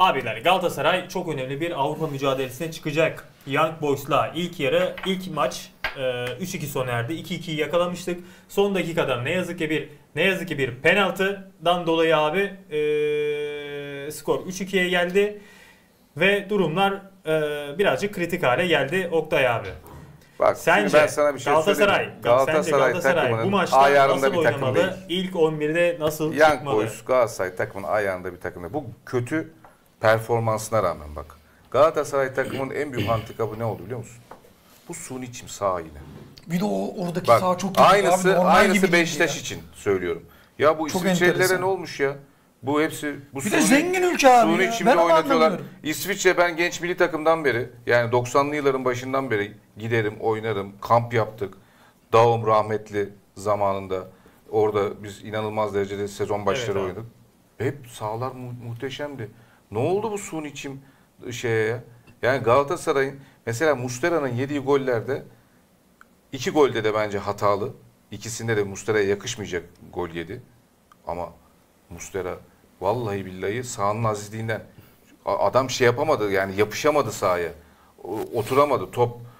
Abiler Galatasaray çok önemli bir Avrupa mücadelesine çıkacak. Young Boys'la ilk maç 3-2 sona erdi. 2-2'yi yakalamıştık. Son dakikadan ne yazık ki bir penaltıdan dolayı abi skor 3-2'ye geldi ve durumlar birazcık kritik hale geldi Oktay abi. Bak, sence ben sana bir şey Galatasaray bu maçta nasıl oynamalı? İlk 11'de nasıl Young çıkmalı? Boys Galatasaray takımının ayarında bir takım değil. Bu kötü performansına rağmen bak. Galatasaray takımının en büyük handikapı ne oldu biliyor musun? Bu suni çim sağ yine. Bir de oradaki bak, sağ çok kötü. Aynısı Beşiktaş için söylüyorum. Ya bu İsviçrelilere ne olmuş ya? Bu hepsi bir de zengin ülke abi suni ya. çimde oynatıyorlar. İsviçre, ben genç milli takımdan beri, yani 90'lı yılların başından beri giderim, oynarım, kamp yaptık. Dağım rahmetli zamanında orada biz inanılmaz derecede sezon başları oynadık. Hep sahalar muhteşemdi. Ne oldu bu suni çim şeye ya? Yani Galatasaray'ın mesela Muslera'nın yediği gollerde 2 golde de bence hatalı. İkisinde de Muslera'ya yakışmayacak gol yedi. Ama Muslera vallahi billahi sahanın azizliğinden adam şey yapamadı, yani yapışamadı sahaya. Oturamadı.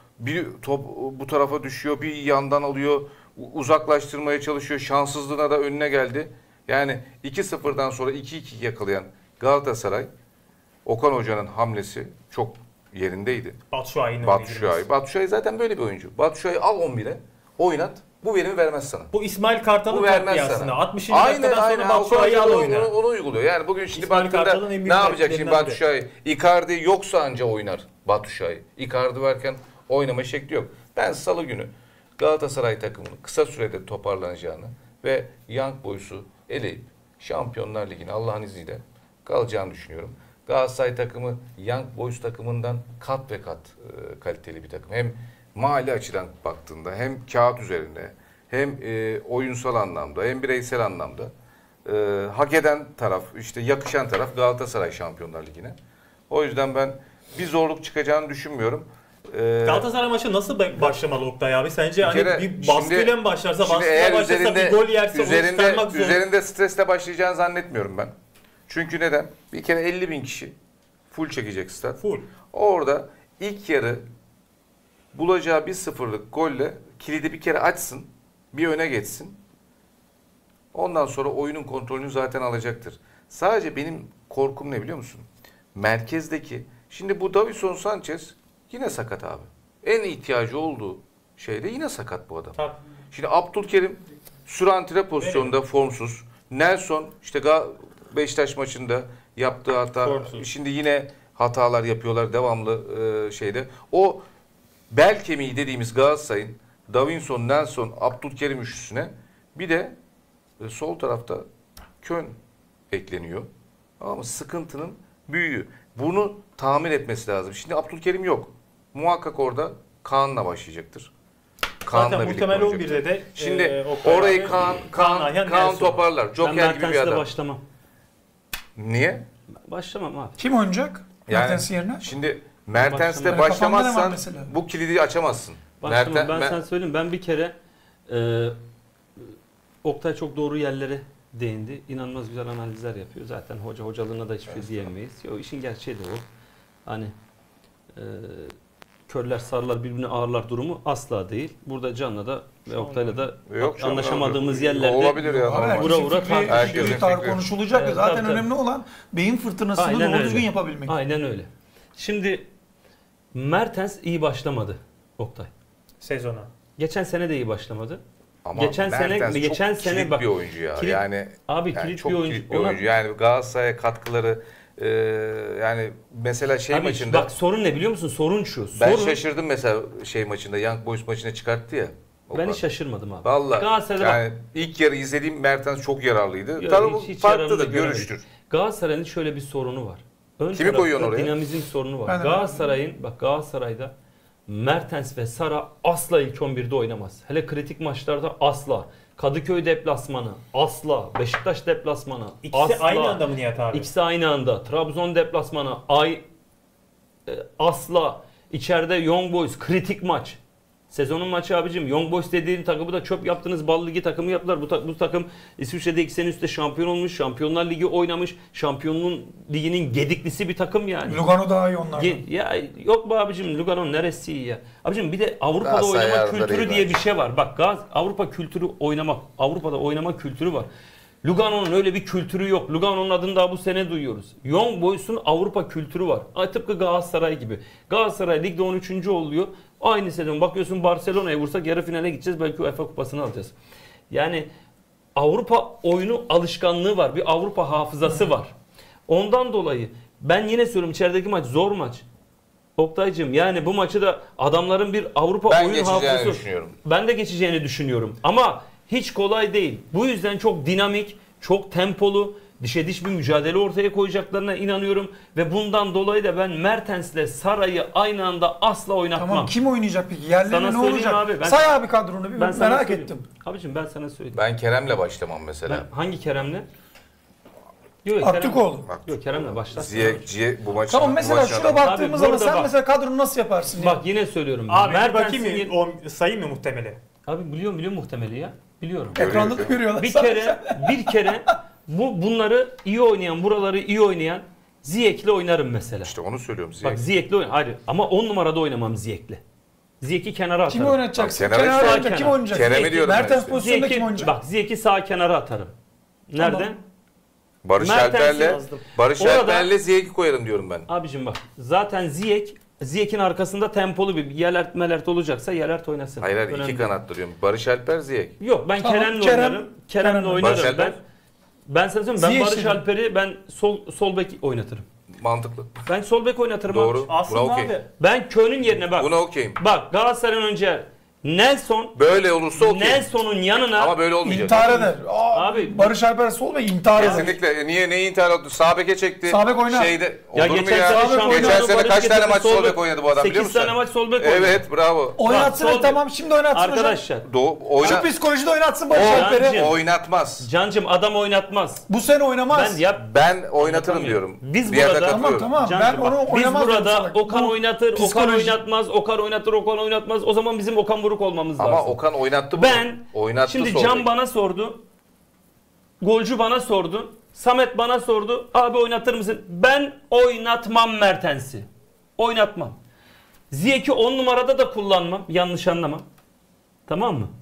Top bu tarafa düşüyor, bir yandan alıyor, uzaklaştırmaya çalışıyor. Şanssızlığına da önüne geldi. Yani 2-0'dan sonra 2-2 yakalayan Galatasaray, Okan Hoca'nın hamlesi çok yerindeydi. Batshuayi zaten böyle bir oyuncu. Batshuayi al 11'e, oynat. Bu verimi vermez sana. Bu İsmail Kartal'ın taktiği aslında. 60. dakikadan sonra Batshuayi'yi al oyna. Onu uyguluyor. Yani bugün şimdi baktığında ne yapacak şimdi Batshuayi? Icardi yoksa anca oynar Batshuayi. Icardi varken oynama şekli yok. Ben salı günü Galatasaray takımının kısa sürede toparlanacağını ve Young Boys'u eleyip Şampiyonlar Ligi'ne Allah'ın izniyle kalacağını düşünüyorum. Galatasaray takımı Young Boys takımından kat ve kat kaliteli bir takım. Hem mali açıdan baktığında, hem kağıt üzerinde, hem oyunsal anlamda, hem bireysel anlamda hak eden taraf, işte yakışan taraf Galatasaray Şampiyonlar Ligi'ne. O yüzden ben bir zorluk çıkacağını düşünmüyorum. Galatasaray maçı nasıl başlamalı Oktay abi? Sence bir baskıyla mı başlarsa, baskıyla başlarsa bir gol yerse onu üzerinde stresle başlayacağını zannetmiyorum ben. Çünkü neden? Bir kere 50.000 kişi full çekecek stat. Full. Orada ilk yarı bulacağı 1-0'lık golle kilidi bir kere açsın, bir öne geçsin. Ondan sonra oyunun kontrolünü zaten alacaktır. Sadece benim korkum ne biliyor musun? Merkezdeki, şimdi bu Davinson Sanchez yine sakat abi. En ihtiyacı olduğu şeyde yine sakat bu adam. Tabii. Şimdi Abdülkerim sürantre pozisyonda formsuz. Nelson işte Beşiktaş maçında yaptığı hata. Formsuz. Şimdi yine hatalar yapıyorlar devamlı şeyde. O bel kemiği dediğimiz Galatasaray'ın Davinson, Nelson, Abdülkerim üçlüsüne bir de sol tarafta Kön ekleniyor. Ama sıkıntının büyüğü. Bunu tamir etmesi lazım. Şimdi Abdülkerim yok. Muhakkak orada Kaan'la başlayacaktır. Zaten muhtemel 11'de de şimdi orayı Kaan toparlar. Joker gibi bir adam. Başlamam. Niye? Başlamam abi. Kim oynayacak? Mertens yerine? Şimdi Mertens'te başlamazsan bu kilidi açamazsın. Başlamam. Ben sana söyleyeyim. Ben bir kere Oktay çok doğru yerlere değindi. İnanılmaz güzel analizler yapıyor. Zaten hocalığına da hiçbir şey diyemeyiz. O işin gerçeği de o. Hani körler sarılar birbirine ağırlar durumu asla değil. Burada Can'la da ve Oktay'la da anlaşamadığımız yerlerde olabilir ya. Vura tartışılacak. Konuşulacak. Zaten önemli olan beyin fırtınasını doğru düzgün yapabilmek. Aynen öyle. Şimdi Mertens iyi başlamadı Oktay. Sezona. Geçen sene de iyi başlamadı. Ama geçen sene bak bir oyuncu ya. Kilit çok bir oyuncu. Kilit bir oyuncu. Yani Galatasaray'a katkıları yani mesela maçında. Bak sorun ne biliyor musun? Sorun şu. Ben şaşırdım mesela maçında, Young Boys maçına çıkarttı ya. Ben hiç şaşırmadım abi. Vallahi yani ilk yarı izlediğim Mertens çok yararlıydı. Tabii farklı da görüştür. Galatasaray'ın şöyle bir sorunu var. Kimi koyuyorsun oraya? Dinamizm sorunu var. Galatasaray'da Mertens ve Sara asla ilk 11'de oynamaz. Hele kritik maçlarda asla. Kadıköy deplasmanı asla. Beşiktaş deplasmanı İkisi asla. aynı anda mı Nihat abi? İkisi aynı anda. Trabzon deplasmanı asla. İçeride Young Boys kritik maç. Sezonun maçı abicim. Young Boys dediğin takımı da çöp yaptınız. Bal Ligi takımı yaptılar. Bu takım İsviçre'de 2 sene üstte şampiyon olmuş. Şampiyonlar Ligi oynamış. Şampiyonluğun Ligi'nin gediklisi bir takım yani. Lugano daha iyi onlardan. Ya yok be abicim, Lugano neresi iyi ya? Abicim bir de Avrupa'da Galatasaray oynama ayarları kültürü iyi diye bence. bir şey var. Bak Avrupa kültürü oynamak. Avrupa'da oynama kültürü var. Lugano'nun öyle bir kültürü yok. Lugano'nun adını daha bu sene duyuyoruz. Young Boys'un Avrupa kültürü var. Tıpkı Galatasaray gibi. Galatasaray ligde 13. oluyor. Aynı sezon bakıyorsun Barcelona'ya vursak yarı finale gideceğiz. Belki UEFA kupasını alacağız. Yani Avrupa oyunu alışkanlığı var. Bir Avrupa hafızası var. Ondan dolayı ben yine söylüyorum, içerideki maç zor maç. Oktay'cığım yani bu maçı da adamların bir Avrupa Ben oyun geçeceğini hafızası. düşünüyorum. Ben de geçeceğini düşünüyorum. Ama hiç kolay değil. Bu yüzden çok dinamik, çok tempolu, dişe diş bir mücadele ortaya koyacaklarına inanıyorum. Ve bundan dolayı da ben Mertens'le Sara'yı aynı anda asla oynatmam. Tamam, kim oynayacak peki? Sana Yerlerine ne söyleyeyim olacak? abi, Say abi kadronu bir Ben sana merak söyleyeyim. ettim. Abicim ben sana söyleyeyim. Ben Kerem'le başlamam mesela. Ben hangi Kerem'le? Yok Aktürkoğlu. Yok Kerem'le başla. Ziyech bu maçı. Tamam mesela şuna baktığımız zaman burada sen bak. mesela kadronu nasıl yaparsın? Bak yine söylüyorum. Abi bir Mertens'in bakayım mı? Sayayım mı muhtemeli? Abi biliyorum muhtemeli ya. Biliyorum. Ekranda da görüyorlar. Bir kere bunları iyi oynayan, buraları iyi oynayan Ziyech'le oynarım mesela. İşte onu söylüyorum. Bak Ziyech'le hayır ama 10 numarada oynamam Ziyech'le. Ziyech'i kenara atarım. Kimi oynatacaksın? Bak, kenara Kenara işte. oynayacak. Kim oynayacak? Kerem'i diyorum ben Mertens işte. pozisyonunda kim oynayacak? Bak Ziyech'i sağ kenara atarım. Nerede? Tamam. Barış Mertens'i Alper'le yazdım. Barış Orada- Alper'le Ziyech'i koyarım diyorum ben. Abicim bak zaten Ziyech'in arkasında tempolu bir Yelert Melert olacaksa Yelert oynasın. Hayır Önemli iki değil. kanatlı diyorum. Barış Alper, Ziyech. Yok ben Tamam, Kerem'le Kerem- oynarım. Kerem'le Kerem- oynarım. Barış Alper? Ben sana söyleyeyim ben Ziyech Barış şimdi. Alper'i ben sol bek oynatırım. Mantıklı. Ben sol bek oynatırım Doğru. abi. Aslında Buna okey. abi Ben Köln'ün yerine bak. Buna okeyim. Bak Galatasaray'ın önce Nelson Böyle olursa okey. Nelson'un yanına Ama böyle olmayacak. İntihar eder. Abi- Barış Alper sol ve intihar eder. Kesinlikle. Niye neyi intihar oldu? Sağ beke çekti. Sağ bek oynar. Şeyde, ya olur mu geçen ya? sene Geçen şampiyonu sene Barış kaç tane getirdi, maç sol bek oynadı bu adam biliyor 8 musun? tane maç sol bek oynadı. Evet, bravo. Oynatsın Bak, sol tamam şimdi oynatsın hocam. Arkadaşlar Şu psikolojide oynatsın Barış O- Alper'i. Cancım. Oynatmaz. Cancım adam oynatmaz. Bu sene oynamaz. Ben yap Ben oynatırım Anlatamıyorum. diyorum. Biz Bir yerde burada- Tamam katılıyorum. tamam Cancım, ben onu bak, biz oynamaz diyorum burada sana. Okan Bu oynatır, Okan psikoloji. oynatmaz, Okan oynatır, Okan oynatmaz. O zaman bizim Okan Buruk olmamız lazım. Ama Okan oynattı bunu. Ben Oynattı şimdi sol Can bek. bana sordu. Golcü bana sordu. Samet bana sordu. Abi oynatır mısın? Ben oynatmam Mertens'i. Oynatmam. Ziyech'i 10 numarada da kullanmam. Yanlış anlama. Tamam mı?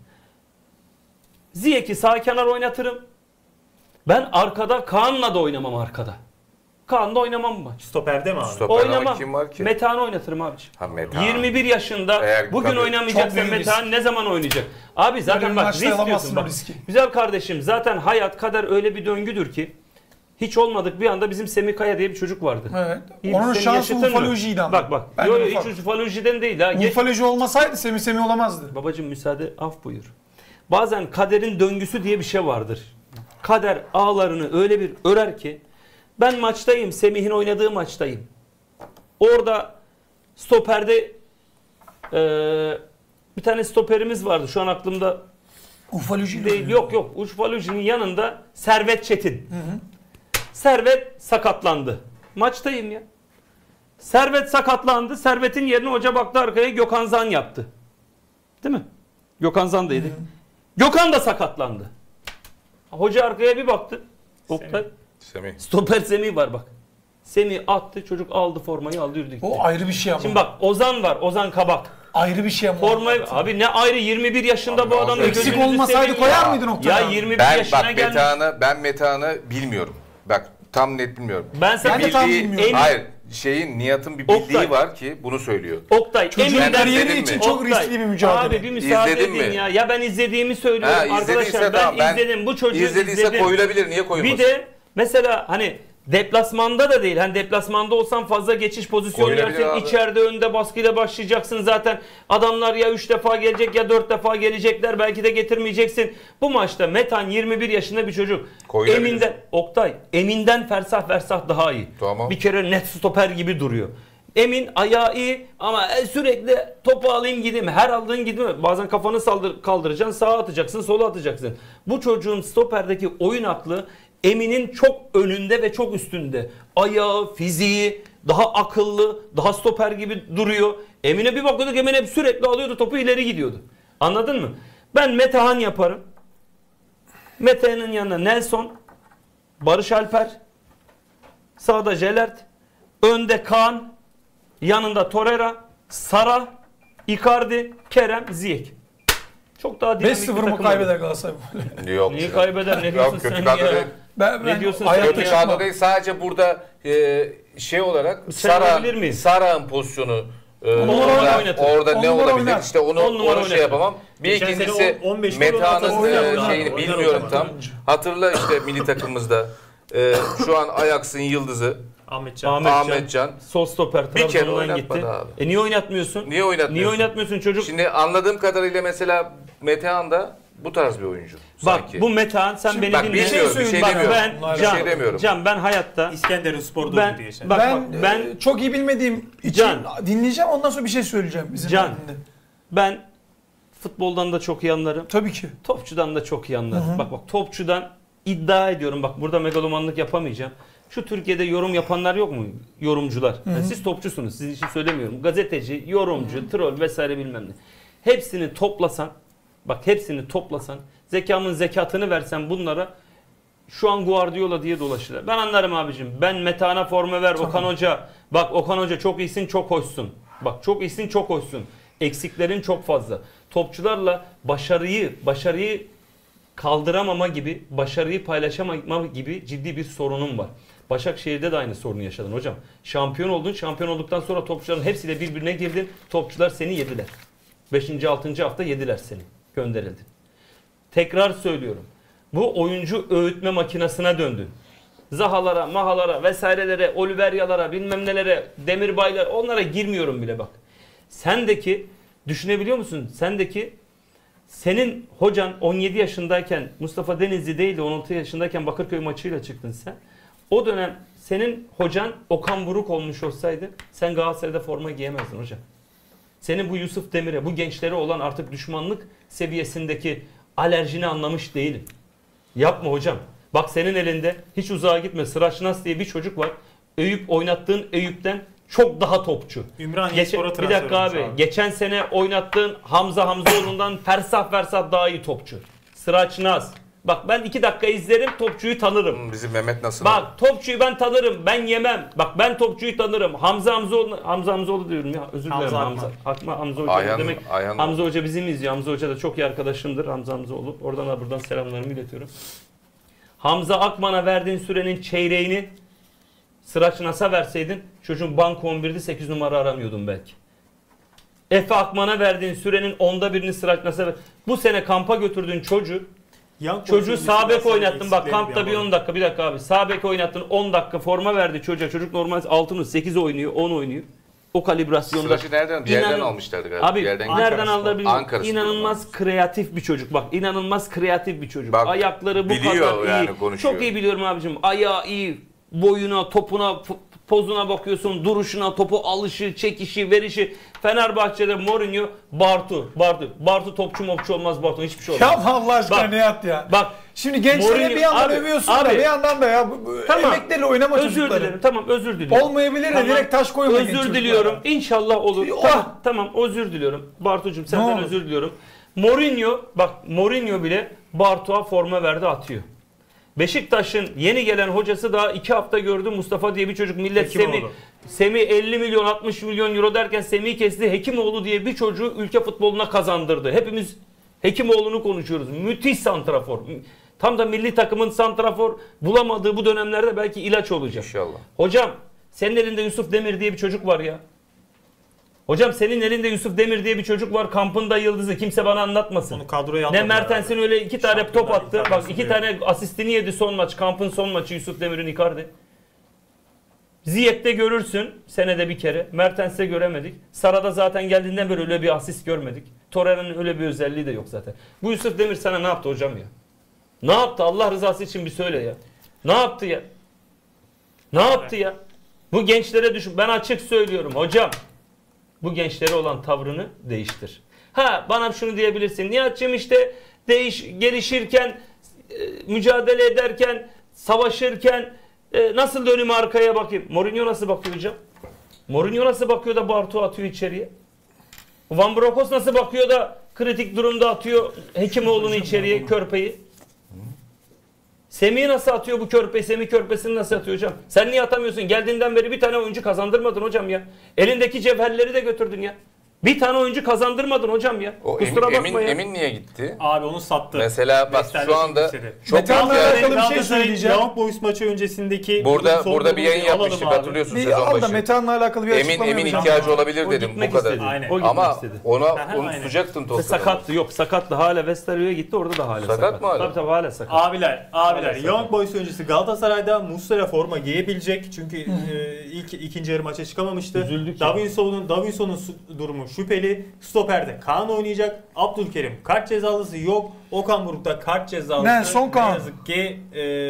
Ziyech'i sağ kenar oynatırım. Ben arkada Kaan'la da oynamam arkada. Kaan'la oynamam bu maç. stoperde mi abi? Stoper ama Oynamam. kim var ki? Metehan'ı oynatırım abiciğim. Ha, Metehan. 21 yaşında Eğer- bugün tabii. oynamayacaksa Çok büyük Metehan ne zaman oynayacak? Abi zaten Böyle bir bak maçta risk alamazsın diyorsun o bak. riski. Güzel kardeşim zaten hayat kader öyle bir döngüdür ki hiç olmadık bir anda bizim Semih Kaya diye bir çocuk vardı. Evet. İyi, Onun seni şansı yaşatır mı? Ufaloji'ydi ama. Bak bak. Bence Yok ufak. hiç Ufaloji'den değil ha. Ufaloji olmasaydı Semih olamazdı. Babacım müsaade af buyur. Bazen kaderin döngüsü diye bir şey vardır. Kader ağlarını öyle bir örer ki ben maçtayım. Semih'in oynadığı maçtayım. Orada stoperde bir tane stoperimiz vardı. Şu an aklımda Ufaloji değil. Yok. Ufaloji'nin yanında Servet Çetin. Servet sakatlandı. Maçtayım ya. Servet sakatlandı. Servet'in yerine hoca baktı arkaya Gökhan Zan yaptı. Değil mi? Gökhan Zan'daydı. Gökhan da sakatlandı. Hoca arkaya bir baktı. Oktay. Semih. Stoper Semih var bak. Semih attı. Çocuk aldı formayı aldı yürüdü gitti. O ayrı bir şey ama. Şimdi bak Ozan var. Ozan Kabak. Ayrı bir şey ama. Formayı abi ne ayrı 21 yaşında Abi bu ne adam. olacak? Eksik Gözünüzü olmasaydı seveyim koyar ya. mıydın Oktay Ya abi? 21 Ben yaşına bak gelmiş. Metehan'ı bilmiyorum. Bak tam net bilmiyorum. Ben sana Ben de tam bilmiyorum. Hayır, Nihat'ın bir bildiği Oktay. var ki bunu söylüyor. Oktay Çocuğun Emin'den kariyeri izledin için mi? çok Oktay, riskli bir mücadele. Abi bir müsaade İzledin edin mi? ya. Ya ben izlediğimi söylüyorum Ha, arkadaşlar. izlediyse Ben tamam, izledim. Bu çocuğu İzlediyse izledim. koyulabilir. Niye koyulmasın? Bir de mesela hani deplasmanda da değil. Hani deplasmanda olsan fazla geçiş pozisyonu Koyulabilir yersin. abi. İçeride önde baskıyla başlayacaksın zaten. Adamlar ya 3 defa gelecek ya 4 defa gelecekler. Belki de getirmeyeceksin. Bu maçta Metan 21 yaşında bir çocuk. Koyulabilir. Emin'den fersah daha iyi. Tamam. Bir kere net stoper gibi duruyor. Emin ayağı iyi ama sürekli topu alayım gideyim. Her aldığın gideyim. Bazen kafanı kaldıracaksın, sağa atacaksın, sola atacaksın. Bu çocuğun stoperdeki oyun aklı Emin'in çok önünde ve çok üstünde. Ayağı, fiziği, daha akıllı, daha stoper gibi duruyor. Emin'e bir bakıyorduk, Emin hep sürekli alıyordu topu, ileri gidiyordu. Anladın mı? Ben Metehan yaparım. Metehan'ın yanına Nelson, Barış Alper, sağda Jelert, önde Kaan, yanında Torreira, Sara, Icardi, Kerem, Ziyech. Çok daha dinamik bir 5-0 takım mı kaybeder olur. Galatasaray? Yok. Niye kaybeder? Ne diyorsun kötü sen kadro ya? değil. Ne diyorsun sen? hayatta Kötü çıkmam. kadro değil. Sadece burada şey olarak Çevirebilir miyiz? Sara'nın pozisyonu numara oynatır. orada On ne numara olabilir? oynar. İşte On numara onu oynatır. şey yapamam. Bir Geçen ikincisi sene 15 gol Metehan'ın oynar. şeyini Oynar bilmiyorum o tam. zaman. Hatırla işte milli takımımızda şu an Ajax'ın yıldızı Ahmetcan. Ahmetcan. Sol stoper Bir kere Trabzon'dan gitti. oynatmadı abi. Niye oynatmıyorsun? Niye oynatmıyorsun? Niye oynatmıyorsun çocuk? Şimdi anladığım kadarıyla mesela Metehan da bu tarz bir oyuncu. Bak sanki. bu Metehan sen Şimdi beni bak, dinle. bilmiyorum, bir şey Bak, demiyorum. Ben, Bir şey demiyorum. Can ben hayatta İskenderun Spor'da Ben- oynadı geçen. bak- Ben çok iyi bilmediğim için Can. dinleyeceğim, ondan sonra bir şey söyleyeceğim bizim Can. halinde. ben futboldan da çok iyi anlarım. Tabii ki. Topçudan da çok iyi anlarım. Hı hı. Bak topçudan iddia ediyorum. Bak burada megalomanlık yapamayacağım. Şu Türkiye'de yorum yapanlar yok mu? Yorumcular. Yani siz topçusunuz. Sizin için söylemiyorum. Gazeteci, yorumcu, troll vesaire bilmem ne. Hepsini toplasan, bak hepsini toplasan, zekamın zekatını versen bunlara şu an Guardiola diye dolaşırlar. Ben anlarım abicim. Ben Metehan'a forma ver Okan Hoca. Bak Okan Hoca çok iyisin, çok hoşsun. Bak çok iyisin, çok hoşsun. Eksiklerin çok fazla. Topçularla başarıyı kaldıramama gibi, başarıyı paylaşamama gibi ciddi bir sorunum var. Başakşehir'de de aynı sorunu yaşadın hocam. Şampiyon oldun. Şampiyon olduktan sonra topçuların hepsiyle birbirine girdin. Topçular seni yediler. 5. 6. hafta yediler seni. Gönderildin. Tekrar söylüyorum. Bu oyuncu öğütme makinesine döndün. Zahalara, mahalara vesairelere, Oliverya'lara, bilmem nelere, Demirbaylar, onlara girmiyorum bile bak. Sendeki, düşünebiliyor musun? Senin hocan 17 yaşındayken Mustafa Denizli değil de 16 yaşındayken Bakırköy maçıyla çıktın sen. O dönem senin hocan Okan Buruk olmuş olsaydı sen Galatasaray'da forma giyemezdin hocam. Senin bu Yusuf Demir'e, bu gençlere olan artık düşmanlık seviyesindeki alerjini anlamış değilim. Yapma hocam. Bak senin elinde hiç uzağa gitme. Sıraçnas diye bir çocuk var. Oynattığın Eyüp'ten çok daha topçu. Ümraniyespor'a Bir transfer dakika olmuş abi. Geçen sene oynattığın Hamza Hamzoğlu'ndan fersah daha iyi topçu. Sıraçnaz. Bak ben 2 dakika izlerim, topçuyu tanırım. Bizim Mehmet nasıl? Bak topçuyu ben tanırım, ben yemem. Bak ben topçuyu tanırım. Hamza Hamzoğlu diyorum ya. Özür dilerim Hamza Hamza Hoca Ayhan- demek. Ayhan- Hamza Hoca bizim izliyor. Hamza Hoca da çok iyi arkadaşımdır. Hamza Hamzoğlu. Buradan selamlarımı iletiyorum. Hamza Akman'a verdiğin sürenin çeyreğini Sıraçnas'a verseydin çocuğun banko 11'de 8 numara aramıyordun belki. Efe Akman'a verdiğin sürenin 1/10'ını Sıraçnas'a ver. Bu sene kampa götürdüğün çocuğu sağ bek oynattın. Bak kampta bir 10 dakika. Bir dakika abi. Sağ bek oynattın. 10 dakika forma verdi çocuğa. Çocuk normal 6'ını 8 oynuyor. 10 oynuyor. O kalibrasyonda. Sıraçı nereden? Bir yerden almışlardı galiba. Abi Bir yerden nereden Ankara aldı Spor. bilmiyorum. Ankara Spor. İnanılmaz kreatif bir çocuk. Bak inanılmaz kreatif bir çocuk. Bak, Ayakları bu biliyor kadar yani, iyi. konuşuyor. Çok iyi biliyorum abicim. Ayağı iyi. Boyuna, topuna, pozuna bakıyorsun. Duruşuna, topu alışı, çekişi, verişi. Fenerbahçe'de Mourinho, Bartu topçu mopçu olmaz Bartu. Hiçbir şey olmaz. Ya Allah aşkına Bak, ne yat ya. Bak. Şimdi gençlere Mourinho- bir yandan abi, övüyorsun abi. da bir yandan da ya Tamam. emeklerle oynama Özür çocukları. dilerim. Tamam özür diliyorum. Olmayabilir de direkt taş koyma genç Özür çocuklara. diliyorum. İnşallah olur. Oh. Tamam özür diliyorum. Bartucuğum Ne senden olur. özür diliyorum. Mourinho bile Bartu'a forma verdi atıyor. Beşiktaş'ın yeni gelen hocası daha 2 hafta gördü. Mustafa diye bir çocuk. Millet Hekimoğlu. Semih 50 milyon 60 milyon euro derken Semih'i kesti. Hekimoğlu diye bir çocuğu ülke futboluna kazandırdı. Hepimiz Hekimoğlu'nu konuşuyoruz. Müthiş santrafor. Tam da milli takımın santrafor bulamadığı bu dönemlerde belki ilaç olacak. İnşallah. Hocam senin elinde Yusuf Demir diye bir çocuk var ya. Hocam senin elinde Yusuf Demir diye bir çocuk var. Kampında yıldızı. Kimse bana anlatmasın. Onu kadroya Ne almadılar Mertens'in abi. öyle 2 tane top Şampiyonlar attı. Ligi Bak 2 kadrosu tane asistini yedi son maç. Kampın son maçı Yusuf Demir'in Icardi. Ziyech'te görürsün senede bir kere. Mertens'te göremedik. Sara'da zaten geldiğinden beri öyle bir asist görmedik. Torreira'nın öyle bir özelliği de yok zaten. Bu Yusuf Demir sana ne yaptı hocam ya? Ne yaptı? Allah rızası için bir söyle ya. Ne yaptı ya? Ne yaptı ya? Bu gençlere düşün. Ben açık söylüyorum hocam. Bu gençlere olan tavrını değiştir. Ha bana şunu diyebilirsin. Nihat'cığım işte gelişirken, mücadele ederken savaşırken nasıl da önüme arkaya bakayım. Mourinho nasıl bakıyor hocam? Mourinho nasıl bakıyor da Bartu atıyor içeriye? Van Bronckhorst nasıl bakıyor da kritik durumda atıyor Hekimoğlu'nu içeriye, Körpe'yi? Semih'i nasıl atıyor bu Körpe? Semih Körpe'sini nasıl atıyor hocam? Sen niye atamıyorsun? Geldiğinden beri bir tane oyuncu kazandırmadın hocam ya. Elindeki cevherleri de götürdün ya. Bir tane oyuncu kazandırmadın hocam ya. O Kusura bakma ya. Emin niye gitti? Abi onu sattı. Mesela bak şu anda çok Metehan'la alakalı bir şey söyleyeceğim. Young Boys maçı öncesindeki burada bir yayın alalım yapmıştık abi. hatırlıyorsun Bir sezon al da başı. Metehan'la alakalı bir açıklama Emin yapacağım. ihtiyacı olabilir O dedim gitmek bu kadar. istedi. Aynen. O gitmek Ama istedi. onu aynen. tutacaktın Tottenham'ı. Sakattı yok sakattı hala Westerlo'ya gitti orada da hala Sakat mı hala? Tabii hala sakat. Abiler, Maalesef. Young Boys öncesi Galatasaray'da Muslera forma giyebilecek. Çünkü ikinci yarı maça çıkamamıştı. Üzüldük ya. Davinson'un durumu şüpheli. Stoper'de Kaan oynayacak. Abdülkerim kart cezalısı yok. Okan Buruk'ta kart cezalısı. Nelson Kaan. Ne yazık ki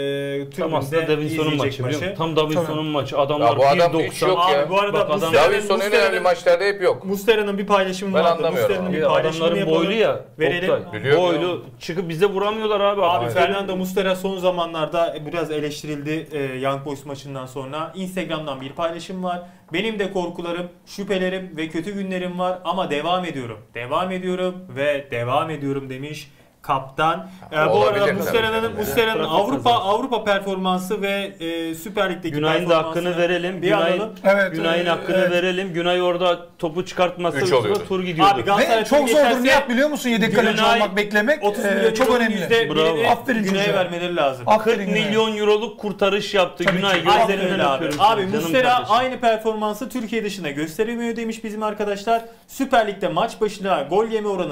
Tam aslında tribünde Davinson'un maçı izleyecek biliyor musun? Tam Davinson'un maçı. Adamlar Ya bu adam hiç 1.90. yok ya. Abi bu arada Bak adam- Muslera'nın- Davinson en önemli maçlarda hep yok. Muslera'nın bir paylaşımı Ben vardı. anlamıyorum Muslera'nın abi. bir paylaşımını Adamların yapalım. boylu ya. Verelim. Oktay. Biliyorum Boylu çıkıp bize vuramıyorlar abi. Abi Fernando Muslera son zamanlarda biraz eleştirildi Young Boys maçından sonra. Instagram'dan bir paylaşım var. Benim de korkularım, şüphelerim ve kötü günlerim var ama devam ediyorum. Devam ediyorum ve devam ediyorum demiş kaptan. Bu Olabilir arada tabii. Muslera'nın Trafik Avrupa performansı ve Süper Lig'deki Günay'ın da hakkını performansını verelim. bir alalım. Evet. Günay'ın hakkını evet. verelim. Günay orada topu çıkartmasa Üç oluyordu. tur gidiyordu. Abi Galatasaray Ve çok geçerse zordur Nihat biliyor musun yedek kaleci Günay olmak beklemek 30 milyon çok euronun önemli. Bravo. Aferin Güney'e çocuğa. vermeleri lazım. 40 Aferin Günay. milyon euroluk kurtarış yaptı. Tabii Günay ki. Aynen gözlerinden öyle abi. öpüyorum. Abi seni, canım Muslera kardeşim. aynı performansı Türkiye dışında gösteremiyor demiş bizim arkadaşlar. Süper Lig'de maç başına gol yeme oranı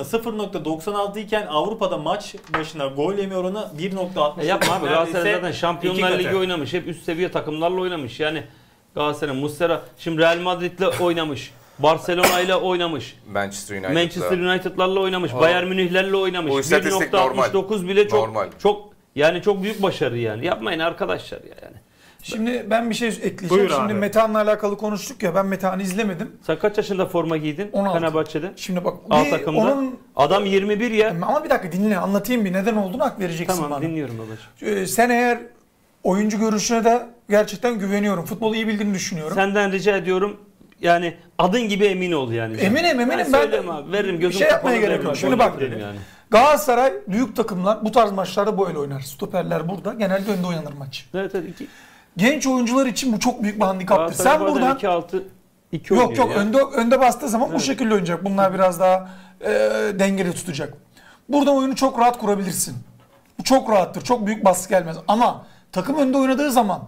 0.96 iken Avrupa'da maç başına gol yeme oranı 1.60. Yapma abi Galatasaray Neredeyse zaten Şampiyonlar iki Ligi katı. oynamış. Hep üst seviye takımlarla oynamış. Yani Galatasaray, Muslera şimdi Real Madrid'le oynamış. Barcelona ile oynamış. Manchester United'larla oynamış. O- Bayern Münih'lerle oynamış. Bu istatistik normal. 1.69 bile çok Normal. çok büyük başarı yani. Yapmayın arkadaşlar ya yani. Şimdi ben bir şey ekleyeceğim. Buyur Şimdi abi. Metehan'la alakalı konuştuk ya ben Metehan'ı izlemedim. Sen kaç yaşında forma giydin 16. Fenerbahçe'de? Şimdi bak A bir takımda. onun Adam 21 ya. ama bir dakika dinle anlatayım bir neden olduğunu hak vereceksin Tamam bana. dinliyorum babacığım. Sen eğer oyuncu görüşüne de gerçekten güveniyorum. Futbolu iyi bildiğini düşünüyorum. Senden rica ediyorum yani adın gibi emin ol yani. Eminim Ben söyleyeyim abi. Veririm gözüm şey yapmaya kapalı gerek veririm. yok. Şimdi bak Dedim yani. Galatasaray büyük takımlar bu tarz maçlarda böyle oynar. Stoperler burada genelde önde oynanır maç. Evet evet. Genç oyuncular için bu çok büyük bir handikaptır. Sen buradan 2-6 2 yok ya. önde bastığı zaman bu Evet. şekilde oynayacak. Bunlar biraz daha dengeli tutacak. Burada oyunu çok rahat kurabilirsin. Bu çok rahattır. Çok büyük baskı gelmez. Ama takım önde oynadığı zaman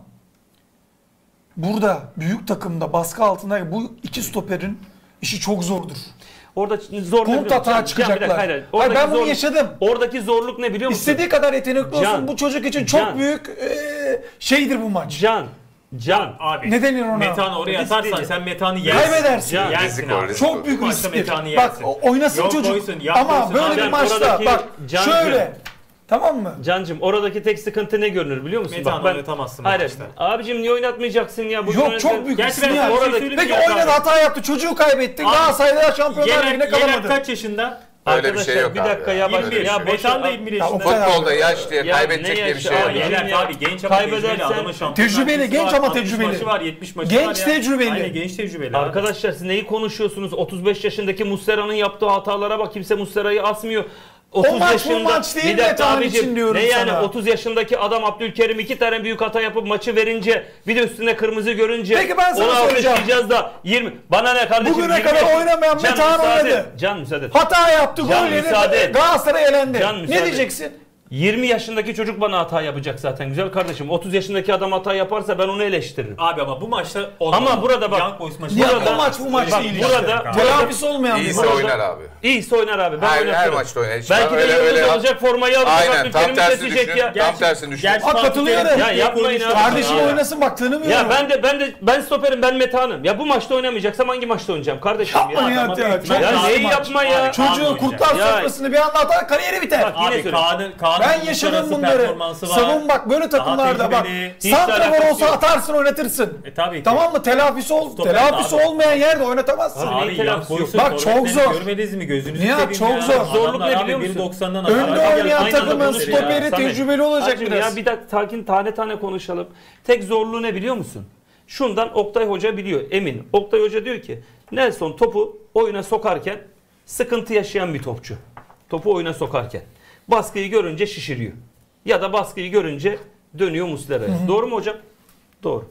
burada büyük takımda baskı altında bu iki stoperin işi çok zordur. Orada zor ne Kontra atağa çıkacaklar. Hayır, ben bunu yaşadım. Oradaki zorluk ne biliyor musun? İstediği kadar yetenekli olsun Can. bu çocuk için çok Can. büyük şeydir bu maç. Can. Abi. Ne denir ona? Metanı oraya Risk atarsan değil. sen Metanı yersin. Kaybedersin. Can. Yersin Risk o, abi. risk. Çok büyük Bu maçta risktir. Metanı Bak yersin. oynasın Yok çocuk. koysun, yap Ama koysun. böyle Can, bir maçta oradaki bak Can şöyle. Tamam mı? Cancım oradaki tek sıkıntı ne görünür biliyor musun? Metanı ben oynatamazsın bu hayır, maçta. abicim niye oynatmayacaksın ya? Bu Yok çok büyük Gerçi risk ben ya. sana bir şey Oradaki- söyleyeyim Peki mi Nihat oynadı abi? hata yaptı çocuğu kaybettin. Abi, Galatasaray'da Şampiyonlar Ligi'ne Yener kalamadı. kaç yaşında? Öyle bir şey yok bir abi dakika ya. ya bak 21. ya boş Metan da ver. 21 Ya yaşında. Oktay abi. Futbolda yaş diye Ya kaybedecek ne diye bir yaşı şey yok. abi? Yener ya. abi genç ama tecrübeli Kaybedersen- adamın şampiyonlar Tecrübeli, Ligi genç var, ama 60 tecrübeli. maçı var, 70 maçı Genç, var ya. tecrübeli. Aynen genç tecrübeli. abi. Arkadaşlar siz neyi konuşuyorsunuz? 35 yaşındaki Muslera'nın yaptığı hatalara bak kimse Muslera'yı asmıyor. 30 maç bu yaşında maç değil bir dakika Metehan abicim, için diyorum ne yani sana. 30 yaşındaki adam Abdülkerim 2 tane büyük hata yapıp maçı verince bir de üstüne kırmızı görünce Peki ben sana onu soracağım. alkışlayacağız da 20 bana ne kardeşim Bugüne 20 kadar yaş- oynamayan Can, Metehan müsaade oynadı. et. Can müsaade et. Hata yaptı, Can, gol müsaade yedi. et. Galatasaray elendi. Can, müsaade Ne et. diyeceksin? 20 yaşındaki çocuk bana hata yapacak zaten güzel kardeşim. 30 yaşındaki adam hata yaparsa ben onu eleştiririm. Abi ama bu maçta olmaz. Ama burada bak- Young Boys maçı. Ya Burada- bu maç bu maç bak, değil. burada- işte. Telafisi olmayan bir İyiyse maç. oynar abi. İyiyse oynar abi. Ben Her oynatıyorum. maçta oynar. Hiç Belki de öyle- yıldız öyle- olacak formayı alacak. Aynen tam Abdülkerim'i tersi kesecek düşün. ya. Tam tersini düşün. Gerçi Katılıyorum. Fatih Ya Terim yapmayın koymuştu. abi. Kardeşim Ya. oynasın bak tanımıyorum. Ya ben stoperim, ben Metehan'ım. Ya bu maçta oynamayacaksam hangi maçta oynayacağım kardeşim Yapma ya? Nihat ya. Çok Ya rahat neyi maç. yapma ya? Abi, Çocuğu oynayacak. kurtlar Ya. sofrasını bir anda atar kariyeri biter. Bak, yine Abi söyleyeyim. Kaan'ın Ben yaşadım uluslararası bunları. performansı var. Savun bak böyle takımlarda bak. tecrübeli. Hiç Santrafor alakası olsa yok. atarsın oynatırsın. Tabii ki. Tamam mı? Telafisi Stoper olmayan yerde oynatamazsın. Abi, Abi telafisi Young yok. Boys'un Bak, çok forvetlerini zor. Görmediniz mi? Gözünüzü Nihat, seveyim çok ya. zor. Zorluk ne Adamlar biliyor abi musun? 1.90'dan Önde aşağı oynayan geldi. takımın Aynı anda stoperi ya. tecrübeli olacak Hacım biraz. ya bir dakika sakin tane tane konuşalım. Tek zorluğu ne biliyor musun? Şundan Oktay Hoca biliyor emin. Oktay Hoca diyor ki Nelson topu oyuna sokarken sıkıntı yaşayan bir topçu. Topu oyuna sokarken. Baskıyı görünce şişiriyor. Ya da baskıyı görünce dönüyor Muslera'ya. Doğru mu hocam? Doğru.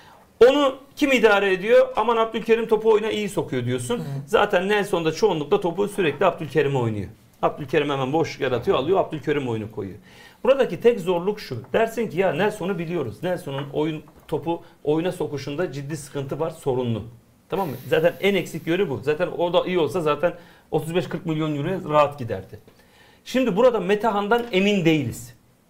Onu kim idare ediyor? Aman Abdülkerim topu oyuna iyi sokuyor diyorsun. Zaten Nelson da çoğunlukla topu sürekli Abdülkerim oynuyor. Abdülkerim hemen boş yaratıyor, alıyor, Abdülkerim oyunu koyuyor. Buradaki tek zorluk şu. Dersin ki ya Nelson'u biliyoruz. Nelson'un topu oyuna sokuşunda ciddi sıkıntı var, sorunlu. Tamam mı? Zaten en eksik yönü bu. Zaten o da iyi olsa zaten 35-40 milyon euroya rahat giderdi. Şimdi burada Metehan'dan emin değiliz.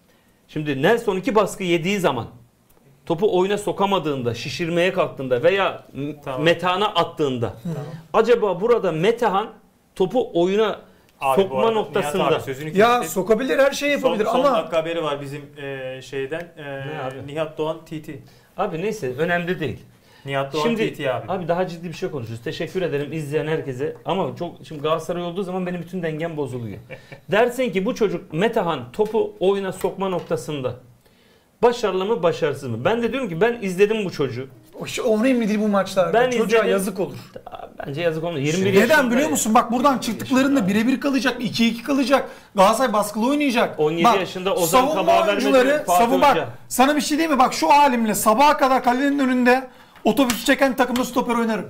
Şimdi Nelson 2 baskı yediği zaman topu oyuna sokamadığında, şişirmeye kalktığında veya Tamam. Metehan'a attığında acaba burada Metehan topu oyuna Abi bu sokma arada noktasında Nihat abi sözünü Ya kestim. sokabilir, her şeyi yapabilir son ama dakika haberi var bizim şeyden. abi? Nihat Doğan TT. abi neyse önemli değil. Nihat Doğan Şimdi TT abi. abi daha ciddi bir şey konuşuyoruz. Teşekkür ederim izleyen herkese. Ama şimdi Galatasaray olduğu zaman benim bütün dengem bozuluyor. Dersin ki bu çocuk Metehan topu oyuna sokma noktasında başarılı mı başarısız mı? Ben de diyorum ki ben izledim bu çocuğu. onu emin değil bu maçlarda. Ben Çocuğa izledim. yazık olur. Bence yazık olmadı. 21 Neden yaşında biliyor ya. musun? Bak buradan çıktıklarında birebir kalacak, 2-2 kalacak. Galatasaray baskılı oynayacak. 17 bak, yaşında Ozan savunma Kabak'a oyuncuları, vermedi Fatih bak Hoca. sana bir şey diyeyim mi? Bak şu halimle sabaha kadar kalenin önünde otobüsü çeken takımda stoper oynarım.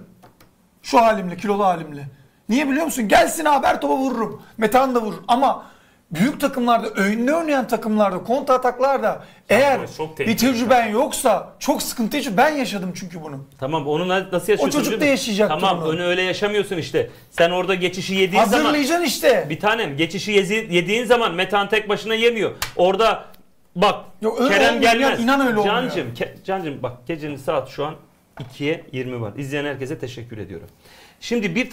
Şu halimle, kilolu halimle. Niye biliyor musun? Gelsin abi her topa vururum. Metehan da vurur. Ama büyük takımlarda, önde oynayan takımlarda, kontra ataklarda eğer çok bir tehlikeli. tecrüben yoksa çok sıkıntı yaşıyor. Ben yaşadım çünkü bunu. Tamam onu nasıl yaşıyorsun? O çocuk biliyor da musun? yaşayacaktır Tamam onu. onu öyle yaşamıyorsun işte. Sen orada geçişi yediğin zaman Hazırlayacaksın işte. bir tanem geçişi yediğin zaman Metehan tek başına yemiyor. Orada bak Yok, öyle Kerem olmuyor, gelmez. inan öyle olmuyor. Cancım bak gecenin saat şu an 2'ye 20 var. İzleyen herkese teşekkür ediyorum. Şimdi bir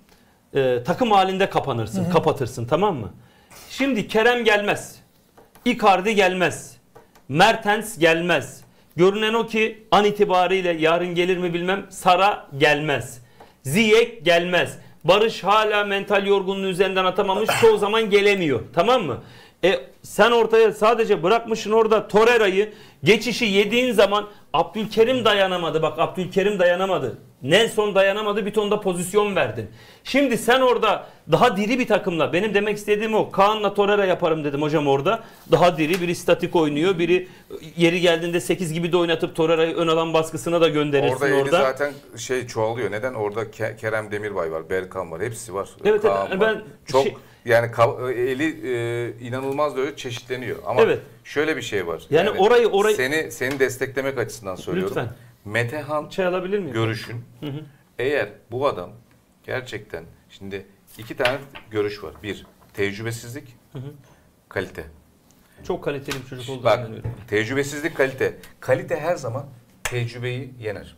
takım halinde kapatırsın tamam mı? Şimdi Kerem gelmez. Icardi gelmez. Mertens gelmez. Görünen o ki an itibariyle yarın gelir mi bilmem Sara gelmez. Ziyech gelmez. Barış hala mental yorgunluğu üzerinden atamamış. Çoğu zaman gelemiyor. Tamam mı? Sen ortaya sadece bırakmışsın orada Torreira'yı. Geçişi yediğin zaman Abdülkerim dayanamadı. Bak Abdülkerim dayanamadı. Nelson dayanamadı. Bir ton da pozisyon verdin. Şimdi sen orada daha diri bir takımla, benim demek istediğim o. Kaan'la Torreira yaparım dedim hocam orada. Daha diri, biri statik oynuyor. Biri yeri geldiğinde 8 gibi de oynatıp Torreira'yı ön alan baskısına da gönderirsin Orada orada. eli zaten çoğalıyor. Neden? Orada Kerem Demirbay var, Berkan var. Hepsi var. Evet, Kaan evet, var. ben çok şey- yani eli inanılmaz böyle çeşitleniyor. Ama Evet. şöyle bir şey var. Yani orayı seni desteklemek açısından söylüyorum. Lütfen. Metehan Çay alabilir miyim? görüşün. Eğer bu adam gerçekten şimdi iki tane görüş var. Bir, tecrübesizlik, kalite. Çok kaliteli bir çocuk olduğunu Bak, inanıyorum. tecrübesizlik, kalite. Kalite her zaman tecrübeyi yener.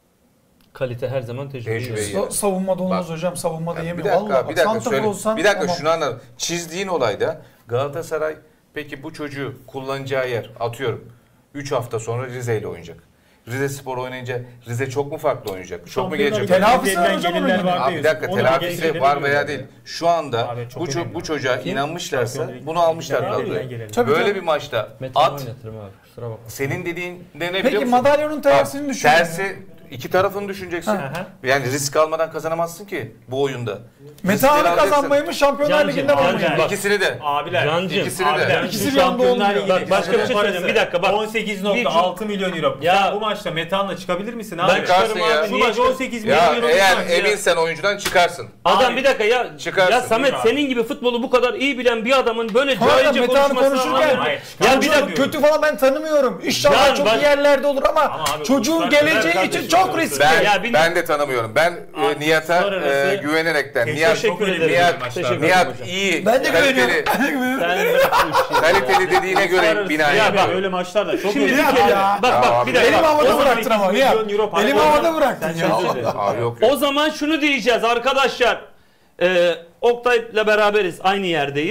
Kalite her zaman tecrübe. Tecrübeyi- Savunmada olmaz Bak, hocam. Savunmada Bir yemiyor. dakika, Vallahi bir dakika santrafor söyle. olsan Bir dakika tamam. şunu anladım. Çizdiğin olayda Galatasaray peki bu çocuğu kullanacağı yer atıyorum 3 hafta sonra Rize ile oynayacak. Rize Spor oynayınca Rize çok mu farklı oynayacak? Çok mu gelecek? Telafisi var hocam onun yine. Abi bir dakika telafisi var veya değil. Şu anda Abi çok önemli. bu çocuğa inanmışlarsa Şampiyonlar bunu almışlar Ligi'nden kadroya. gelelim. Tabii, Böyle tabii. bir maçta Metehan at oynatırım abi. Kusura bakma. senin dediğin ne biliyor Peki musun? madalyonun tersini Bak, düşün. Tersi iki tarafını düşüneceksin. Hı Yani risk almadan kazanamazsın ki bu oyunda. Metehan'ı Riskleri alacaksın. kazanmayı mı Şampiyonlar Cancım, Ligi'nde mi Cancım, oynayacaksın? bak. İkisini de. Abiler. Cancım. İkisini de. Abiler, İkisi şu bir anda Şampiyonlar olmuyor. Ligi'ndeki Bak, başka bir şey parası söyleyeceğim. Bir dakika, bak. 18.6 milyon euro. Ya- Sen bu maçta Metehan'la çıkabilir misin abi? Ben çıkarım Çıkarsın ya. abi. Şu Niye maç çıkarım? 18 milyon Ya euro. eğer maç ya. eminsen oyuncudan çıkarsın. Adam Abi, bir dakika ya. çıkarsın. Ya Samet Abi. senin gibi futbolu bu kadar iyi bilen bir adamın böyle Hayır, cahilce Metehan'ı konuşmasını konuşurken anlamıyorum. Hayır, Ya bir çıkarım dakika. Kötü falan ben tanımıyorum. İnşallah Can, çok bak- iyi yerlerde olur ama abi, çocuğun uluslararası geleceği kardeşim, için çok uluslararası. riskli. Ben Ya bir- ben de tanımıyorum. Ben Abi, Nihat'a uluslararası- güvenerekten Teşekkür Nihat Teşekkür ederim. Nihat, Teşekkür ederim Nihat hocam. iyi. Ben de kaliteli, güveniyorum. Ben de güveniyorum. Sen bırak bu işi. kaliteli dediğine göre Uluslararası binaen. Ya bak, öyle maçlarda çok Şimdi önemli. Nihat Türkiye'de- ya. bak Ya bir abi. Elim dakika. havada O bıraktın zaman ama 8 ya. milyon euro para Elim koyacağım. havada bıraktın Sen ya. özür dilerim. Abi yok. O zaman şunu diyeceğiz arkadaşlar. Oktay'la beraberiz. Aynı yerdeyiz.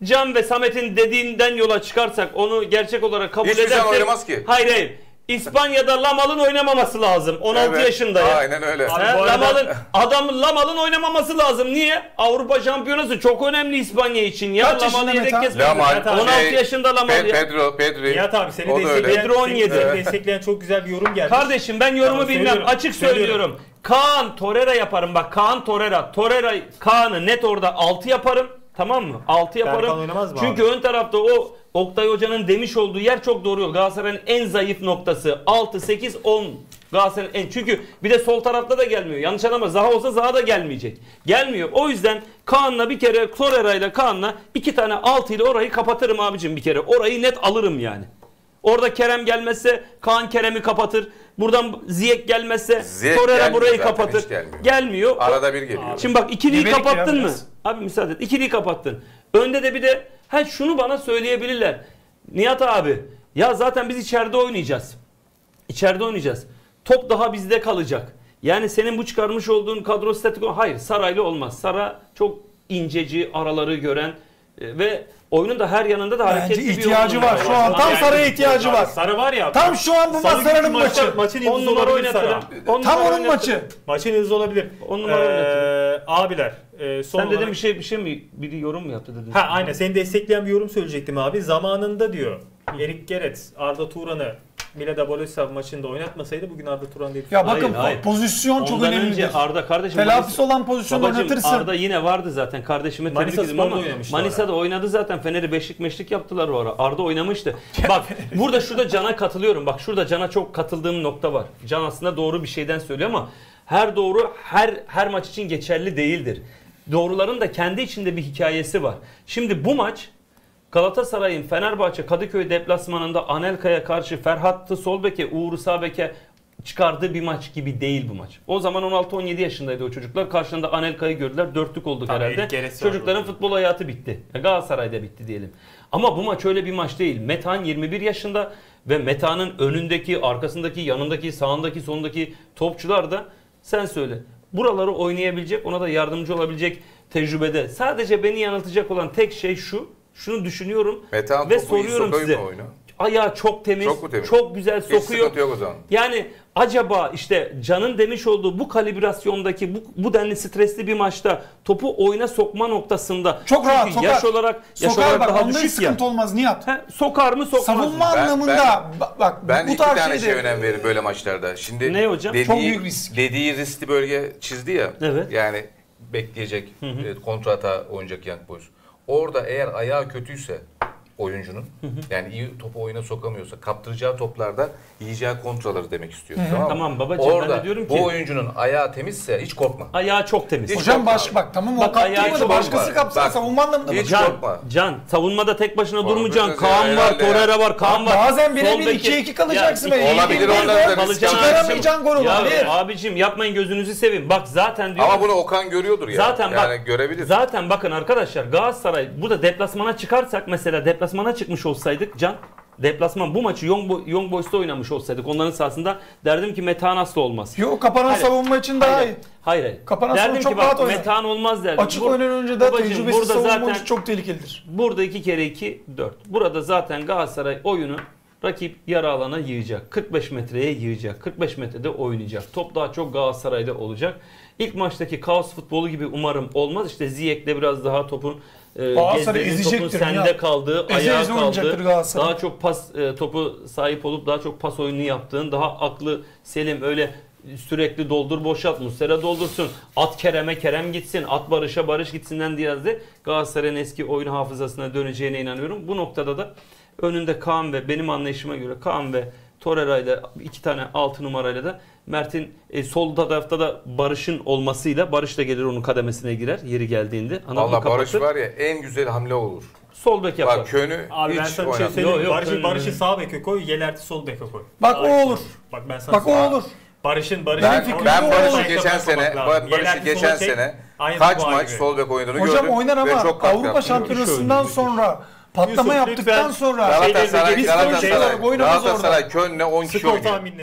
Can ve Samet'in dediğinden yola çıkarsak onu gerçek olarak kabul Hiçbir edersek. zaman oynamaz ki. Hayır. İspanya'da Lamal'ın oynamaması lazım. 16 Evet, yaşında ya. aynen öyle. Abi bu arada- Lamal'ın oynamaması lazım. Niye? Avrupa Şampiyonası çok önemli İspanya için. Ya Kaç Lamal'ı yaşında yedek Meta? kesmedi. Lamal, 16 yaşında Lamal ya. Pedri. Nihat abi seni O da öyle. destekleyen, Pedro 17. seni destekleyen çok güzel bir yorum geldi. Kardeşim ben yorumu Tamam, bilmem. söylüyorum. Açık söylüyorum. Kaan Torreira yaparım. Bak Kaan Torreira. Kaan'ı net orada 6 yaparım. Tamam mı? 6 Berkan yaparım. oynamaz mı Çünkü abi? ön tarafta o Oktay Hoca'nın demiş olduğu yer çok doğru yol. Galatasaray'ın en zayıf noktası 6, 8, 10. Galatasaray'ın en. Çünkü bir de sol tarafta da gelmiyor. Yanlış anlama. Zaha olsa Zaha da gelmeyecek. Gelmiyor. O yüzden Kaan'la bir kere Torreira ile Kaan'la 2 tane 6 ile orayı kapatırım abicim bir kere. Orayı net alırım yani. Orada Kerem gelmezse Kaan Kerem'i kapatır. Buradan Ziyech gelmezse Ziyech Torreira gelmiyor burayı zaten, kapatır. hiç gelmiyor. Gelmiyor. Arada bir geliyor. Şimdi bak ikiliyi Yemedik kapattın ya mı? biraz. Abi müsaade et. İkiliyi kapattın. Önde de bir de şunu bana söyleyebilirler. Nihat abi ya zaten biz içeride oynayacağız. İçeride oynayacağız. Top daha bizde kalacak. Yani senin bu çıkarmış olduğun kadro statik hayır Saraylı olmaz. Sara çok inceci araları gören ve oyunun da her yanında da Bence hareketli bir ihtiyacı oyun var. Şu an tam Yani- Sarı'ya ihtiyacı var. Sarı var ya. Tam şu an bu Salı maç Sarı'nın günkü maçı. Maçın 10 yıldızı numara olabilir Sarı. oynatırım. 10 Tam numara onun oynatırım. maçı. Maçın yıldızı olabilir. 10 numara oynatırım. Abiler. Son Sen dedin olarak- bir şey mi? Biri yorum mu yaptı dedin? Ha aynen seni destekleyen bir yorum söyleyecektim abi. Zamanında diyor Erik Gerets Arda Turan'ı Mileda Boleslav maçında oynatmasaydı bugün Arda Turan değil. Ya bakın Hayır. pozisyon çok Ondan önemlidir. önce Arda kardeşim Telafisi olan pozisyonda babacım, oynatırsın. Arda yine vardı zaten kardeşime tebrik Manisa ederim Spor'da ama oynamıştı Manisa'da oynadı zaten Fener'i beşlik meşlik yaptılar o ara. Arda oynamıştı. Bak şurada Can'a katılıyorum. Bak şurada Can'a çok katıldığım nokta var. Can aslında doğru bir şeyden söylüyor ama her doğru her maç için geçerli değildir. Doğruların da kendi içinde bir hikayesi var. Şimdi bu maç Galatasaray'ın Fenerbahçe Kadıköy deplasmanında Anelka'ya karşı Ferhat'ı sol beke, Uğur'u sağ beke çıkardığı bir maç gibi değil bu maç. O zaman 16-17 yaşındaydı o çocuklar. Karşılığında Anelka'yı gördüler. Dörtlük olduk Tabii, herhalde. ilk Gerets Çocukların vardı. futbol hayatı bitti. Galatasaray'da bitti diyelim. Ama bu maç öyle bir maç değil. Metehan 21 yaşında ve Metehan'ın önündeki, arkasındaki, yanındaki, sağındaki, solundaki topçular da sen söyle. Buraları oynayabilecek, ona da yardımcı olabilecek tecrübede. Sadece beni yanıltacak olan tek şey şu. Şunu düşünüyorum Metehan ve topu iyi soruyorum sokuyor size. mu oyunu? Ayağı çok temiz, Çok mu temiz? çok güzel Hiç sokuyor. sıkıntı yok o zaman. Yani acaba işte Can'ın demiş olduğu bu kalibrasyondaki bu denli stresli bir maçta topu oyuna sokma noktasında Çok rahat çünkü sokar. yaş olarak Sokar bak daha onda hiç düşük ya. sıkıntı olmaz Nihat. Sokar mı sokmaz mı? Savunma Ben- anlamında bak Ben bu iki tarz tane şeyde önem veririm böyle maçlarda. Şimdi Ne hocam? Dediği, Çok büyük risk. Dediği riskli bölge çizdi ya. Evet. Yani bekleyecek, kontrata oynayacak Young Boys. Orada eğer ayağı kötüyse oyuncunun yani iyi topu oyuna sokamıyorsa kaptıracağı toplarda yiyeceği kontraları demek istiyor. Tamam, mı? Tamam babacığım, ben Orada de diyorum ki- bu oyuncunun ayağı temizse hiç korkma. Ayağı çok temiz. Hiç hocam korkma baş abi. bak tamam Bak, o ayağı kaptırmadı çok başkası korkma. kapsa Bak, savunma anlamında hiç bak. korkma. Can savunmada tek başına durmayacaksın. Korkacağız Kaan ya, var, herhalde ya. Torreira var, Kaan var. Bazen birebir Sol beki- 2-2 kalacaksın Ya, be. olabilir, İyi bir onları da gol, risk çıkaramayacaksın golü Ya olabilir. abicim yapmayın gözünüzü seveyim. Bak zaten diyorum. Ama bunu Okan görüyordur ya. Zaten yani bak, görebilir. Zaten bakın arkadaşlar Galatasaray burada deplasmana çıkarsak mesela deplasmana çıkmış olsaydık Can deplasman bu maçı Young Boys'ta oynamış olsaydık onların sahasında derdim ki Metehan asla olmaz. Yok kapanan Hayır. savunma için daha iyi. Hayır. Kapanan derdim savunma çok ki bak rahat oynar. Metehan olmaz derdim. Açık oyunun da Babacığım, tecrübesiz burada savunma zaten oyuncusu çok tehlikelidir. burada 2 kere 2 4. Burada zaten Galatasaray oyunu rakip yarı alana yığacak. 45 metreye yığacak. 45 metrede oynayacak. Top daha çok Galatasaray'da olacak. İlk maçtaki kaos futbolu gibi umarım olmaz. İşte Ziyech'le biraz daha topun Galatasaray gezdiğinin, topun ezecektir sende ya. kaldığı, Eze ayağa eze oynayacaktır kaldığı, Galatasaray. daha çok pas topu sahip olup daha çok pas oyunu yaptığın, daha aklı selim öyle sürekli doldur boşalt, Muslera doldursun, at Kerem'e Kerem gitsin, at Barış'a Barış gitsinden diye de Galatasaray'ın eski oyun hafızasına döneceğine inanıyorum. Bu noktada da önünde Kaan ve benim anlayışıma göre Kaan ve Torreira ile 2 tane 6 numarayla da Mert'in sol tarafta da Barış'ın olmasıyla Barış da gelir onun kademesine girer yeri geldiğinde. Allah Barış var ya en güzel hamle olur. Sol bek yapar. Bak Könü Abi ben hiç sana bir şey oynatmıyor. söyleyeyim. Yok, yok, Barış'ı sağ beke koy, Yelert'i sol beke koy. Bak o olur. Bak ben sana Bak o olur. Barış'ın Ben fikrim ben bu Barış'ı oldu. geçen sene Barış'ı geçen sene kaç maç sol bek oynadığını Hocam gördüm oynar ve ama çok katkı Avrupa yaptı. Şampiyonası'ndan sonra patlama Yusuf, yaptıktan lütfen. sonra Galatasaray biz oyuncu olarak oynamaz orada. Galatasaray Köln'le 10 kişi Skor oynuyor. tahminleri.